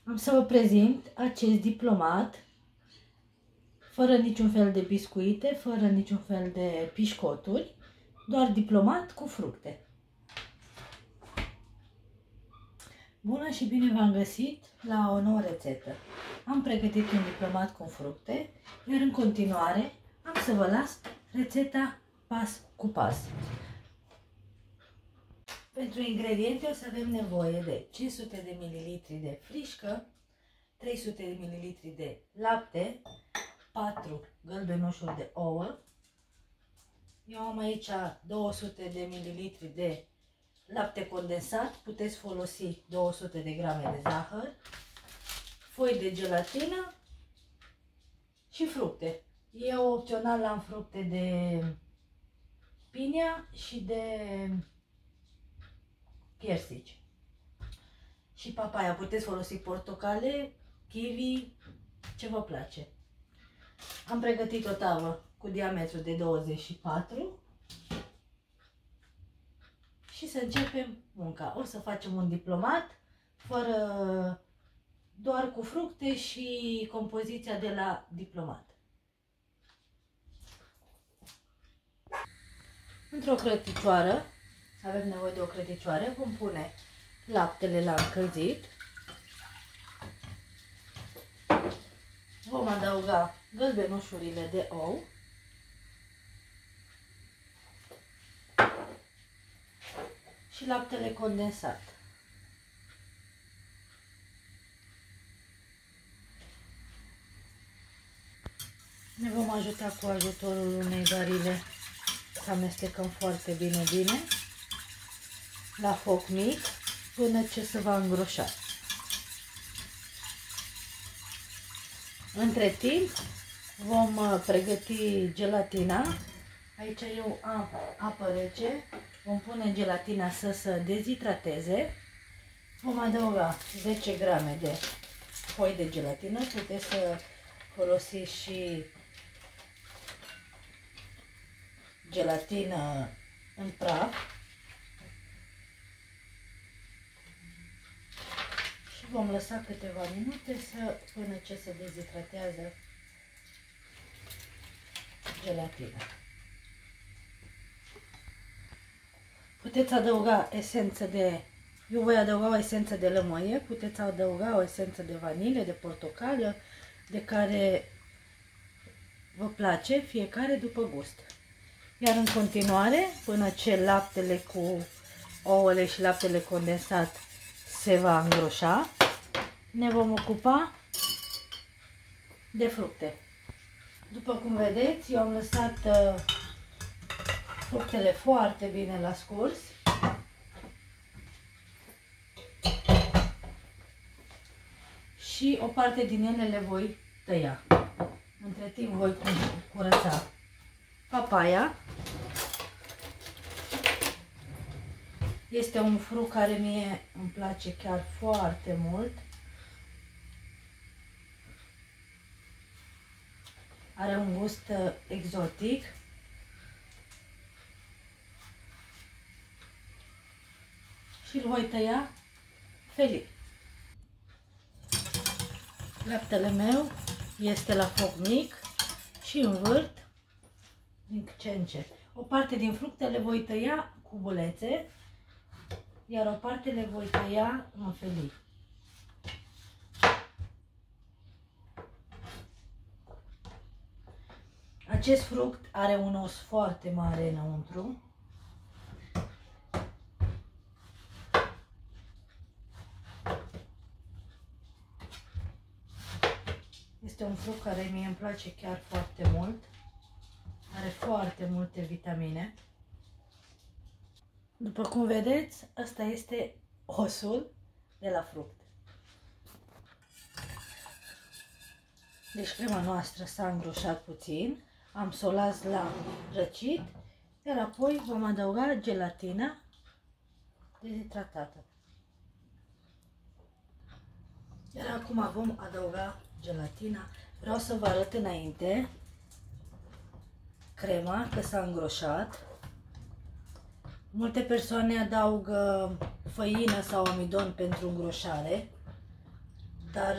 Am să vă prezint acest diplomat fără niciun fel de biscuite, fără niciun fel de pișcoturi, doar diplomat cu fructe. Bună și bine v-am găsit la o nouă rețetă. Am pregătit un diplomat cu fructe, iar în continuare am să vă las rețeta pas cu pas. Pentru ingrediente o să avem nevoie de 500 de ml de frișcă, 300 de ml de lapte, 4 gălbenușuri de ouă. Eu am aici 200 de ml de lapte condensat, puteți folosi 200 de grame de zahăr, foi de gelatină și fructe. Eu opțional am fructe de pinia și de piersici. Și papaya, puteți folosi portocale, kiwi, ce vă place. Am pregătit o tavă cu diametru de 24 și să începem munca. O să facem un diplomat doar cu fructe și compoziția de la diplomat. Într-o crăticioară, avem nevoie de o crăticioară, vom pune laptele la încălzit, vom adăuga gălbenușurile de ou și laptele condensat. Ne vom ajuta cu ajutorul unei varile să amestecăm foarte bine la foc mic până ce se va îngroșa. Între timp vom pregăti gelatina. Aici eu am apă rece, vom pune gelatina să se dezhidrateze. Vom adăuga 10 grame de foi de gelatină, puteți să folosiți și gelatină în praf. Și vom lăsa câteva minute până ce se dezhidratează gelatina. Puteți adăuga eu voi adăuga o esență de lămâie, puteți adăuga o esență de vanilie, de portocală, de care vă place, fiecare după gust. Iar în continuare, până ce laptele cu ouăle și laptele condensat se va îngroșa, ne vom ocupa de fructe. După cum vedeți, eu am lăsat fructele foarte bine la scurs. Și o parte din ele le voi tăia. Între timp voi curăța papaya. Este un fruct care mie îmi place chiar foarte mult. Are un gust exotic. Și îl voi tăia felii. Laptele meu este la foc mic și învârt din ce în ce. O parte din fructe le voi tăia cu bulețe, iar o parte le voi tăia în felii. Acest fruct are un os foarte mare înăuntru. Este un fruct care mie îmi place chiar foarte mult. Are foarte multe vitamine. După cum vedeți, ăsta este osul de la fruct. Deci crema noastră s-a îngroșat puțin. Am să o las la răcit, iar apoi vom adăuga gelatina dezhidratată. Iar acum vom adăuga gelatina. Vreau să vă arăt înainte crema, că s-a îngroșat. Multe persoane adaugă făină sau amidon pentru îngroșare, dar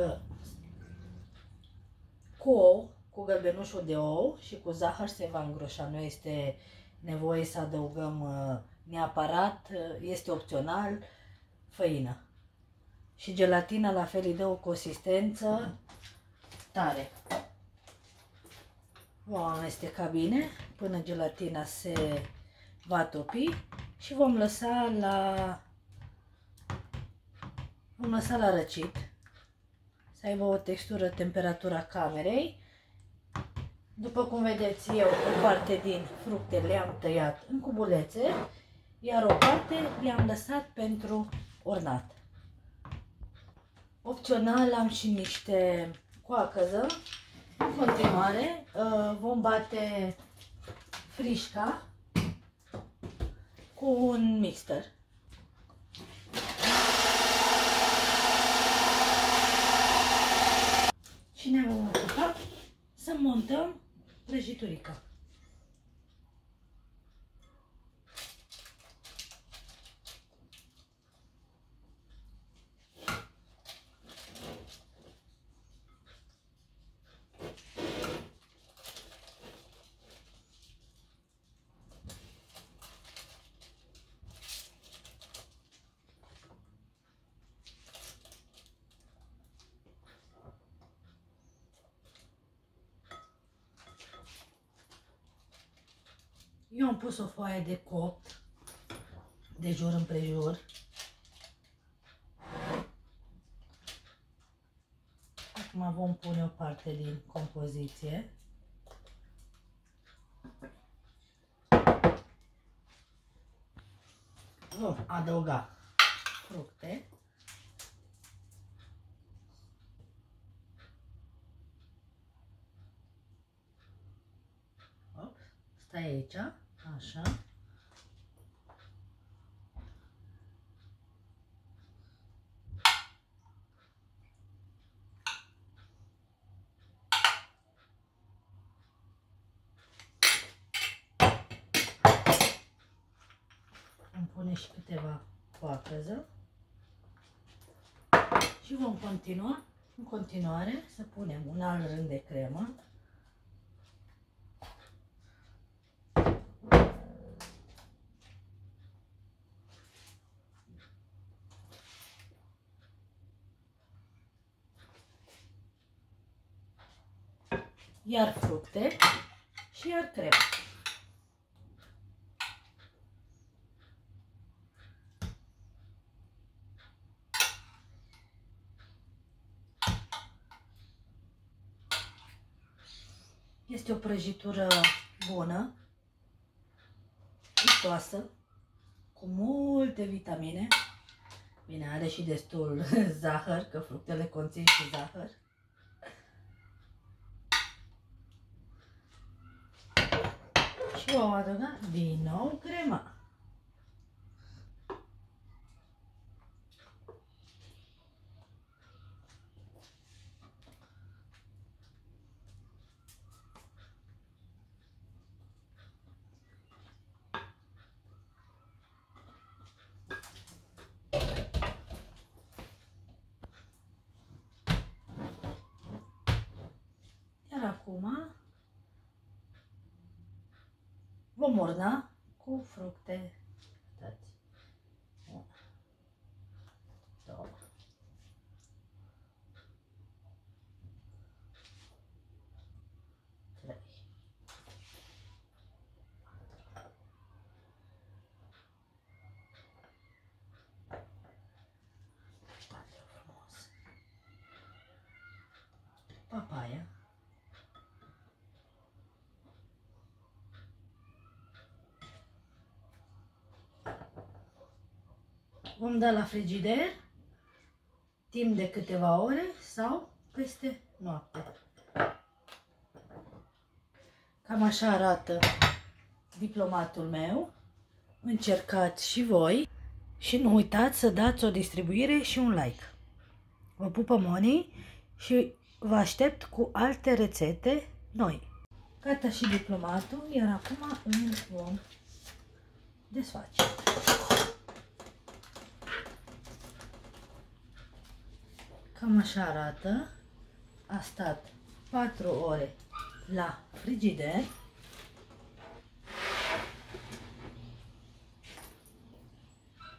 cu ou, cu gălbenușul de ou și cu zahăr se va îngroșa. Nu este nevoie să adăugăm neapărat, este opțional, făină. Și gelatina la fel îi dă o consistență tare. Vom amesteca bine până gelatina se va topi și vom lăsa la răcit, să aibă o textură temperatura camerei. După cum vedeți, eu o parte din fructe le-am tăiat în cubulețe, iar o parte le-am lăsat pentru ornat. Opțional am și niște coacăză. În continuare vom bate frișca cu un mixer. Și ne vom ocupa să montăm prăjiturica. Eu am pus o foaie de copt de jur împrejur. Acum vom pune o parte din compoziție. Vom adăuga fructe. Stai aici, așa. Îmi pune și câteva coacăză. Și vom continua în continuare să punem un alt rând de cremă. Iar fructe și iar cremă. Este o prăjitură bună, gustoasă, cu multe vitamine. Bine, are și destul zahăr, că fructele conțin și zahăr. Și vom adăuga din nou crema. Iar acum vom orna cu fructe. Uitați. 1, 2, 3. Foarte frumos. Papaya. Vom da la frigider timp de câteva ore sau peste noapte. Cam așa arată diplomatul meu. Încercați și voi și nu uitați să dați o distribuire și un like. Vă pupă Moni și vă aștept cu alte rețete noi. Gata și diplomatul, iar acum îl vom desface. Cam așa arată. A stat 4 ore la frigider.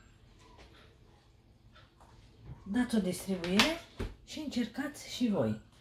Dați o distribuire și încercați și voi.